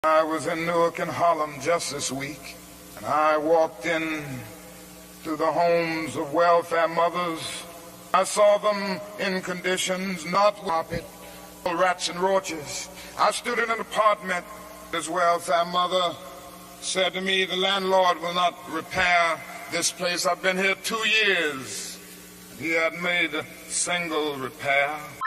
I was in Newark and Harlem just this week, and I walked in to the homes of welfare mothers. I saw them in conditions not carpet, rats and roaches. I stood in an apartment. This welfare mother said to me, "The landlord will not repair this place. I've been here 2 years." He hadn't made a single repair.